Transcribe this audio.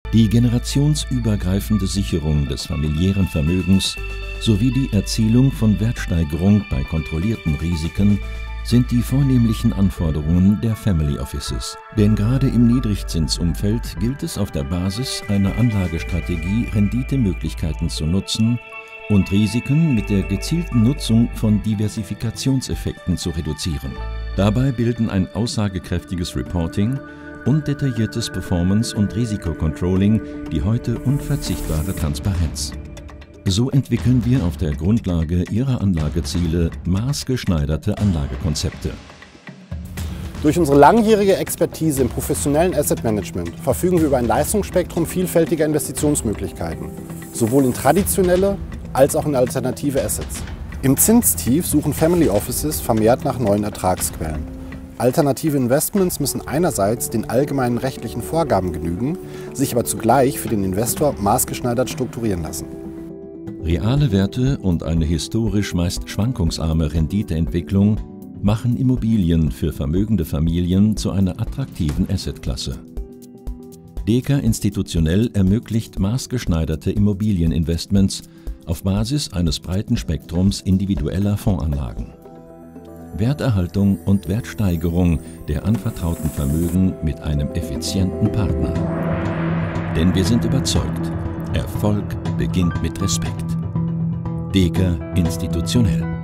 Die generationsübergreifende Sicherung des familiären Vermögens sowie die Erzielung von Wertsteigerung bei kontrollierten Risiken sind die vornehmlichen Anforderungen der Family Offices. Denn gerade im Niedrigzinsumfeld gilt es auf der Basis einer Anlagestrategie, Renditemöglichkeiten zu nutzen und Risiken mit der gezielten Nutzung von Diversifikationseffekten zu reduzieren. Dabei bilden ein aussagekräftiges Reporting und detailliertes Performance- und Risikocontrolling die heute unverzichtbare Transparenz. So entwickeln wir auf der Grundlage Ihrer Anlageziele maßgeschneiderte Anlagekonzepte. Durch unsere langjährige Expertise im professionellen Asset Management verfügen wir über ein Leistungsspektrum vielfältiger Investitionsmöglichkeiten, sowohl in traditionelle als auch in alternative Assets. Im Zinstief suchen Family Offices vermehrt nach neuen Ertragsquellen. Alternative Investments müssen einerseits den allgemeinen rechtlichen Vorgaben genügen, sich aber zugleich für den Investor maßgeschneidert strukturieren lassen. Reale Werte und eine historisch meist schwankungsarme Renditeentwicklung machen Immobilien für vermögende Familien zu einer attraktiven Assetklasse. Deka Institutionell ermöglicht maßgeschneiderte Immobilieninvestments auf Basis eines breiten Spektrums individueller Fondsanlagen. Werterhaltung und Wertsteigerung der anvertrauten Vermögen mit einem effizienten Partner. Denn wir sind überzeugt, Erfolg beginnt mit Respekt. Deka Institutionell.